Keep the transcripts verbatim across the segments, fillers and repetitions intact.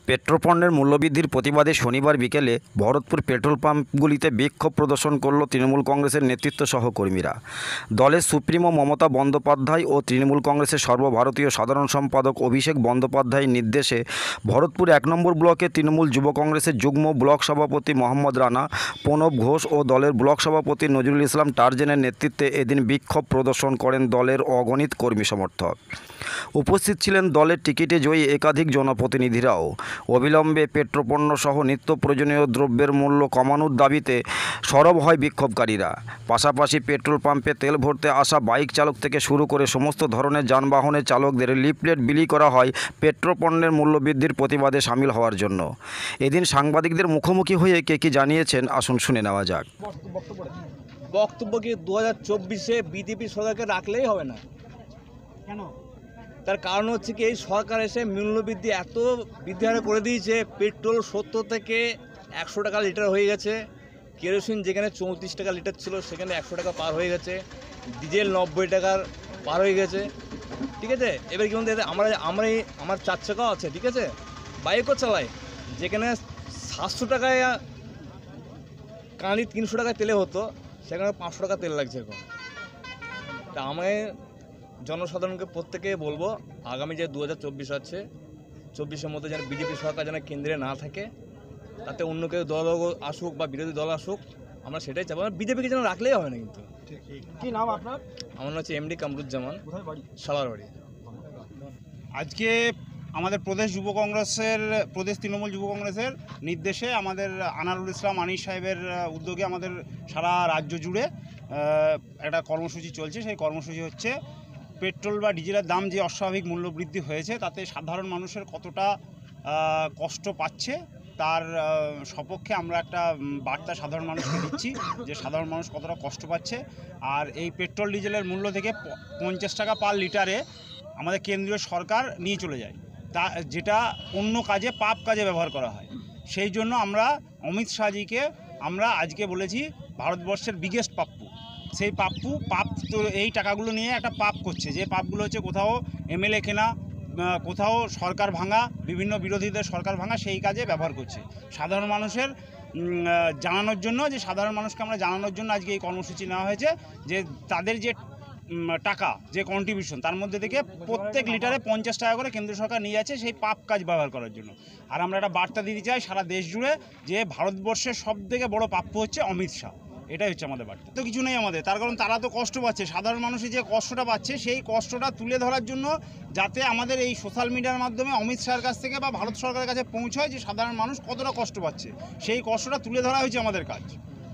Petrol পণ্যের মূল্যবৃদ্ধির প্রতিবাদে শনিবার বিকেলে ভরতপুর পেট্রোল পাম্পগুলিতে বিক্ষোভ প্রদর্শন করল তৃণমূল কংগ্রেসের নেতৃত্ব সহ কর্মীরা। দলের সুপ্রিমো মমতা বন্দ্যোপাধ্যায় ও তৃণমূল কংগ্রেসের সর্বভারতীয় সাধারণ সম্পাদক অভিষেক বন্দ্যোপাধ্যায়ের নির্দেশে ভরতপুর এক নম্বর ব্লকে তৃণমূল যুব কংগ্রেসের যুগ্ম ব্লক সভাপতি মোহাম্মদ রানা, প্রণব ঘোষ ও দলের ব্লক সভাপতি নজরুল ইসলাম টার্জেনের নেতৃত্বে এদিন বিক্ষোভ প্রদর্শন করেন দলের অগণিত কর্মী সমর্থক। উপস্থিত ছিলেন দলের টিকিটে জয়ী একাধিক জনপ্রতিনিধিরাও। অবিলম্বে পেট্রোপণ্য সহ নিত্য প্রয়োজনীয় দ্রব্যের মূল্য কমানোর দাবিতে সরব হয় বিক্ষোভকারীরা। পাশাপাশি পেট্রোল পাম্পে তেল ভরতে আসা বাইক চালক থেকে শুরু করে সমস্ত ধরনের যানবাহনের চালকদের লিফলেট বিলি করা হয় পেট্রোল পণ্যের মূল্যবৃদ্ধির প্রতিবাদে সামিল হওয়ার জন্য। এদিন সাংবাদিকদের মুখোমুখি হয়ে কে কি জানিয়েছেন আসুন শুনে নেওয়া যাক। বক্তব্য কি দু হাজার চব্বিশে বিজেপি সরকারকে রাখলেই হবে না? কেন? তার কারণ হচ্ছে কি, এই সরকার এসে মূল্যবৃদ্ধি এত বৃদ্ধি হারে করে দিয়েছে। পেট্রোল সত্তর থেকে একশো টাকা লিটার হয়ে গেছে, কেরোসিন যেখানে চৌত্রিশ টাকা লিটার ছিল সেখানে একশো টাকা পার হয়ে গেছে, ডিজেল নব্বই টাকার পার হয়ে গেছে। ঠিক আছে, এবার কি বলতে আমরা আমরা আমার চার চাকাও আছে, ঠিক আছে, বাইকও চালাই, যেখানে সাতশো টাকায় কাঁড়ি তিনশো টাকায় তেলে হতো সেখানে পাঁচশো টাকা তেল লাগছে এখন। তা আমি জনসাধারণকে প্রত্যেকে বলবো, আগামী যে দু হাজার চব্বিশ আছে, চব্বিশের মধ্যে যেন বিজেপি সরকার যেন কেন্দ্রে না থাকে, তাতে অন্য কেউ দল আসুক বা বিরোধী দল আসুক, আমরা সেটাই চাবো। বিজেপিকে যেন রাখলেই হবে না। কিন্তু কি নাম আপনার? আমার নাম হচ্ছে এমডি কামরুজ্জামান, সালার বাড়ি। আজকে আমাদের প্রদেশ যুব কংগ্রেসের প্রদেশ তৃণমূল যুব কংগ্রেসের নির্দেশে আমাদের আনারুল ইসলাম আনিস সাহেবের উদ্যোগে আমাদের সারা রাজ্য জুড়ে একটা কর্মসূচি চলছে। সেই কর্মসূচি হচ্ছে পেট্রোল বা ডিজেলের দাম যে অস্বাভাবিক মূল্য বৃদ্ধি হয়েছে তাতে সাধারণ মানুষের কতটা কষ্ট পাচ্ছে তার সপক্ষে আমরা একটা বার্তা সাধারণ মানুষকে দিচ্ছি যে সাধারণ মানুষ কতটা কষ্ট পাচ্ছে। আর এই পেট্রোল ডিজেলের মূল্য থেকে পঞ্চাশ টাকা পার লিটারে আমাদের কেন্দ্রীয় সরকার নিয়ে চলে যায়, তা যেটা অন্য কাজে পাপ কাজে ব্যবহার করা হয়। সেই জন্য আমরা অমিত শাহজিকে আমরা আজকে বলেছি ভারতবর্ষের বিগেস্ট পাপ্পু। সেই পাপ্পু পাপ তো এই টাকাগুলো নিয়ে একটা পাপ করছে, যে পাপগুলো হচ্ছে কোথাও এমএলএ কেনা, কোথাও সরকার ভাঙা, বিভিন্ন বিরোধীদের সরকার ভাঙা, সেই কাজে ব্যবহার করছে। সাধারণ মানুষের জানানোর জন্য যে সাধারণ মানুষকে আমরা জানানোর জন্য আজকে এই কর্মসূচি নেওয়া হয়েছে যে তাদের যে টাকা যে কন্ট্রিবিউশন তার মধ্যে থেকে প্রত্যেক লিটারে পঞ্চাশ টাকা করে কেন্দ্র সরকার নিয়ে যাচ্ছে সেই পাপ কাজ ব্যবহার করার জন্য। আর আমরা একটা বার্তা দিতে চাই সারা দেশ জুড়ে যে ভারতবর্ষের সব থেকে বড় প্রাপ্য হচ্ছে অমিত শাহ। এটাই হচ্ছে আমাদের বার্তা। তো কিছু নেই আমাদের, তার কারণ তারা তো কষ্ট পাচ্ছে, সাধারণ মানুষের যে কষ্টটা পাচ্ছে সেই কষ্টটা তুলে ধরার জন্য যাতে আমাদের এই সোশ্যাল মিডিয়ার মাধ্যমে অমিত শাহের কাছ থেকে বা ভারত সরকারের কাছে পৌঁছায় যে সাধারণ মানুষ কতটা কষ্ট পাচ্ছে, সেই কষ্টটা তুলে ধরা হয়েছে আমাদের কাজ।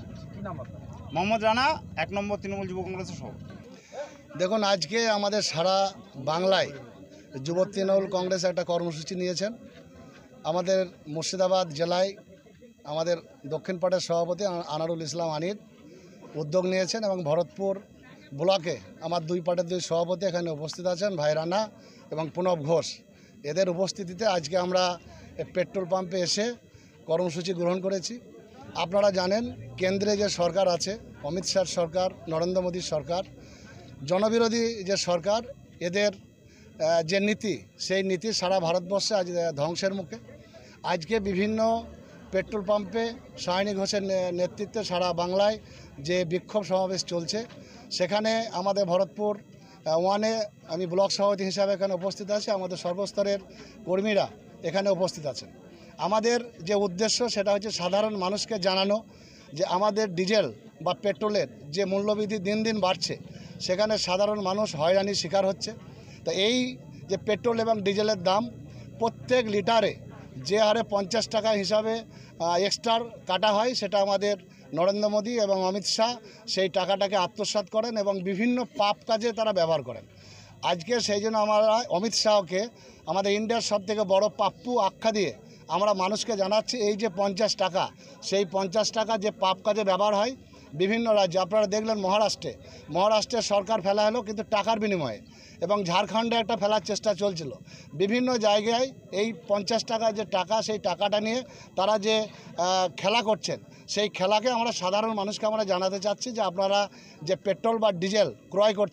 মোহাম্মদ রানা, এক নম্বর তৃণমূল যুব কংগ্রেসের সভাপতি। দেখুন, আজকে আমাদের সারা বাংলায় যুব তৃণমূল কংগ্রেস একটা কর্মসূচি নিয়েছেন। আমাদের মুর্শিদাবাদ জেলায় আমাদের দক্ষিণ পাটের সভাপতি আনারুল ইসলাম আনির উদ্যোগ নিয়েছেন এবং ভরতপুর ব্লকে আমার দুই পাটের দুই সভাপতি এখানে উপস্থিত আছেন, ভাই রানা এবং প্রণব ঘোষ। এদের উপস্থিতিতে আজকে আমরা পেট্রোল পাম্পে এসে কর্মসূচি গ্রহণ করেছি। আপনারা জানেন কেন্দ্রে যে সরকার আছে, অমিত শাহ সরকার, নরেন্দ্র মোদীর সরকার, জনবিরোধী যে সরকার, এদের যে নীতি সেই নীতি সারা ভারতবর্ষে আজ ধ্বংসের মুখে। আজকে বিভিন্ন পেট্রোল পাম্পে সায়নী ঘোষের নেতৃত্বে সারা বাংলায় যে বিক্ষোভ সমাবেশ চলছে, সেখানে আমাদের ভরতপুর ওয়ানে আমি ব্লক সভাপতি হিসাবে এখানে উপস্থিত আছি, আমাদের সর্বস্তরের কর্মীরা এখানে উপস্থিত আছেন। আমাদের যে উদ্দেশ্য সেটা হচ্ছে সাধারণ মানুষকে জানানো যে আমাদের ডিজেল বা পেট্রোলের যে মূল্যবৃদ্ধি দিন দিন বাড়ছে, সেখানে সাধারণ মানুষ হয়রানির শিকার হচ্ছে। তো এই যে পেট্রোল এবং ডিজেলের দাম প্রত্যেক লিটারে যে হারে পঞ্চাশ টাকা হিসাবে এক্সট্রা কাটা হয়, সেটা আমাদের নরেন্দ্র মোদী এবং অমিত শাহ সেই টাকাটাকে আত্মসাৎ করেন এবং বিভিন্ন পাপ কাজে তারা ব্যবহার করেন। আজকে সেই জন্য আমরা অমিত শাহকে আমাদের ইন্ডিয়ার সবথেকে বড় পাপ্পু আখ্যা দিয়ে আমরা মানুষকে জানাচ্ছি এই যে পঞ্চাশ টাকা, সেই পঞ্চাশ টাকা যে পাপ কাজে ব্যবহার হয় বিভিন্ন রাজ্যে। আপনারা দেখলেন মহারাষ্ট্রে মহারাষ্ট্রের সরকার ফেলা হলো কিন্তু টাকার বিনিময়ে, এবং ঝাড়খণ্ডে একটা ফেলার চেষ্টা চলছিল। বিভিন্ন জায়গায় এই পঞ্চাশ টাকা যে টাকা, সেই টাকাটা নিয়ে তারা যে খেলা করছেন, সেই খেলাকে আমরা সাধারণ মানুষকে আমরা জানাতে চাচ্ছি যে আপনারা যে পেট্রোল বা ডিজেল ক্রয় করছেন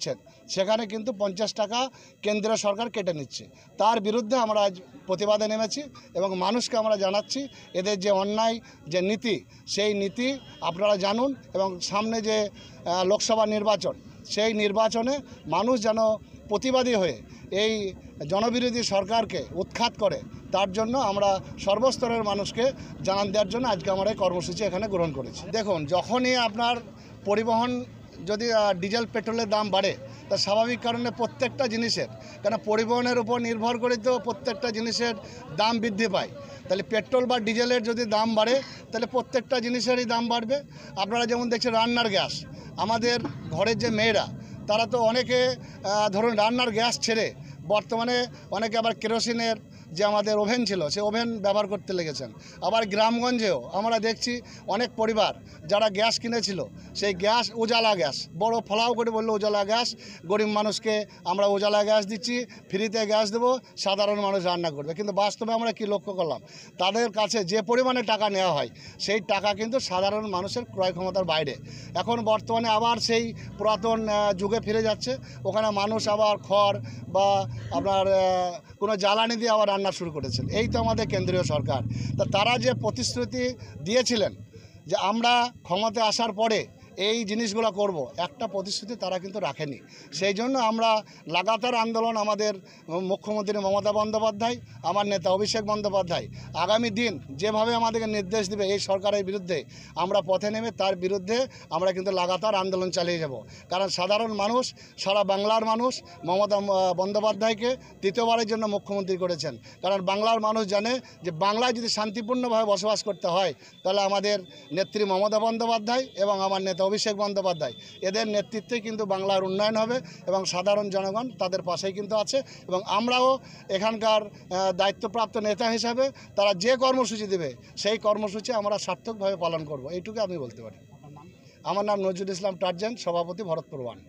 সেখানে কিন্তু পঞ্চাশ টাকা কেন্দ্রীয় সরকার কেটে নিচ্ছে। তার বিরুদ্ধে আমরা আজ প্রতিবাদে নেমেছি এবং মানুষকে আমরা জানাচ্ছি এদের যে অন্যায় যে নীতি, সেই নীতি আপনারা জানুন এবং সামনে যে লোকসভা নির্বাচন, সেই নির্বাচনে মানুষ যেন প্রতিবাদী হয়ে এই জনবিরোধী সরকারকে উৎখাত করে, তার জন্য আমরা সর্বস্তরের মানুষকে জানান দেওয়ার জন্য আজকে আমরা এই কর্মসূচি এখানে গ্রহণ করেছি। দেখুন, যখনই আপনার পরিবহন যদি ডিজেল পেট্রোলের দাম বাড়ে, তা স্বাভাবিক কারণে প্রত্যেকটা জিনিসের, কেন পরিবহনের উপর নির্ভর করে তো প্রত্যেকটা জিনিসের দাম বৃদ্ধি পায়। তাহলে পেট্রোল বা ডিজেলের যদি দাম বাড়ে, তাহলে প্রত্যেকটা জিনিসেরই দাম বাড়বে। আপনারা যেমন দেখছেন রান্নার গ্যাস, আমাদের ঘরের যে মেয়েরা তারা তো অনেকে ধরুন রান্নার গ্যাস ছেড়ে বর্তমানে অনেকে আবার কেরোসিনের যে আমাদের ওভেন ছিল সেই ওভেন ব্যবহার করতে লেগেছেন। আবার গ্রামগঞ্জেও আমরা দেখছি অনেক পরিবার যারা গ্যাস কিনেছিল সেই গ্যাস উজালা গ্যাস, বড় ফলাও করে বললো উজালা গ্যাস, গরিব মানুষকে আমরা উজালা গ্যাস দিচ্ছি, ফ্রিতে গ্যাস দেবো, সাধারণ মানুষ রান্না করবে। কিন্তু বাস্তবে আমরা কি লক্ষ্য করলাম, তাদের কাছে যে পরিমাণে টাকা নেওয়া হয় সেই টাকা কিন্তু সাধারণ মানুষের ক্রয় ক্ষমতার বাইরে। এখন বর্তমানে আবার সেই পুরাতন যুগে ফিরে যাচ্ছে, ওখানে মানুষ আবার খড় বা আপনার কোনো জ্বালানি দিয়ে আবার রান্না শুরু করেছেন। এই তো আমাদের কেন্দ্রীয় সরকার। তা তারা যে প্রতিশ্রুতি দিয়েছিলেন যে আমরা ক্ষমতায় আসার পরে এই জিনিসগুলো করব, একটা প্রতিশ্রুতি তারা কিন্তু রাখেনি। সেই জন্য আমরা লাগাতার আন্দোলন, আমাদের মুখ্যমন্ত্রী মমতা বন্দ্যোপাধ্যায়, আমার নেতা অভিষেক বন্দ্যোপাধ্যায় আগামী দিন যেভাবে আমাদেরকে নির্দেশ দেবে এই সরকারের বিরুদ্ধে আমরা পথে নেমে তার বিরুদ্ধে আমরা কিন্তু লাগাতার আন্দোলন চালিয়ে যাব। কারণ সাধারণ মানুষ, সারা বাংলার মানুষ মমতা বন্দ্যোপাধ্যায়কে তৃতীয়বারের জন্য মুখ্যমন্ত্রী করেছেন। কারণ বাংলার মানুষ জানে যে বাংলায় যদি শান্তিপূর্ণভাবে বসবাস করতে হয়, তাহলে আমাদের নেত্রী মমতা বন্দ্যোপাধ্যায় এবং আমার নেতা অভিষেক বন্দ্যোপাধ্যায় এদের নেতৃত্বে কিন্তু বাংলার উন্নয়ন হবে এবং সাধারণ জনগণ তাদের পাশেই কিন্তু আছে। এবং আমরাও এখানকার দায়িত্বপ্রাপ্ত নেতা হিসাবে তারা যে কর্মসূচি দেবে সেই কর্মসূচি আমরা সার্থকভাবে পালন করব, এইটুকু আমি বলতে পারি। আমার নাম নজরুল ইসলাম টার্জেন, সভাপতি ভরতপুর ওয়ান।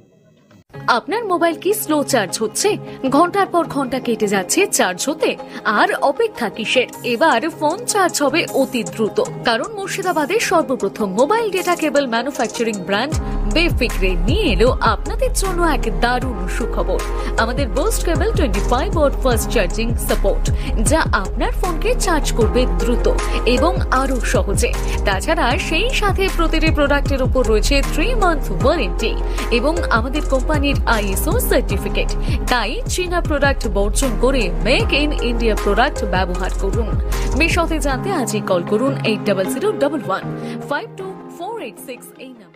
আপনার মোবাইল কি স্লো চার্জ হচ্ছে, ঘন্টার পর ঘন্টা কেটে যাচ্ছে চার্জ হতে, আর অপেক্ষা কিসের? এবার ফোন চার্জ হবে অতি দ্রুত, কারণ মুর্শিদাবাদের সর্বপ্রথম mobile data cable manufacturing brand Befikre নিয়ে এলো আপনাদের জন্য এক দারুণ সুখবর। আমাদের boost cable twenty five watt fast charging support, যা আপনার ফোনকে চার্জ করবে দ্রুত এবং আরো সহজে। তাছাড়া সেই সাথে প্রতিটি প্রোডাক্টের উপর রয়েছে থ্রি মান্থ ওয়ারেন্টি এবং আমাদের কোম্পানির আইএসও সার্টিফিকেট। তাই চীনা প্রোডাক্ট বর্জন করে মেক ইন ইন্ডিয়া প্রোডাক্ট ব্যবহার করুন। বিশদে জানতে আজই কল করুন eight double zero double one five two four eight six এই নাম্বার।